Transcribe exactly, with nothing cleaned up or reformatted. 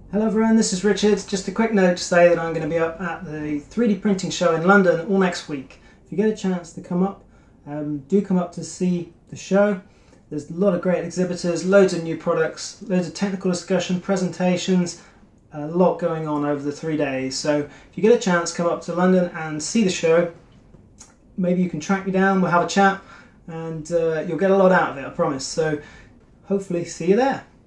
Hello everyone, this is Richard. Just a quick note to say that I'm going to be up at the three D printing show in London all next week. If you get a chance to come up, um, do come up to see the show. There's a lot of great exhibitors, loads of new products, loads of technical discussion, presentations, a lot going on over the three days. So if you get a chance, come up to London and see the show. Maybe you can track me down, we'll have a chat, and uh, you'll get a lot out of it, I promise. So hopefully see you there.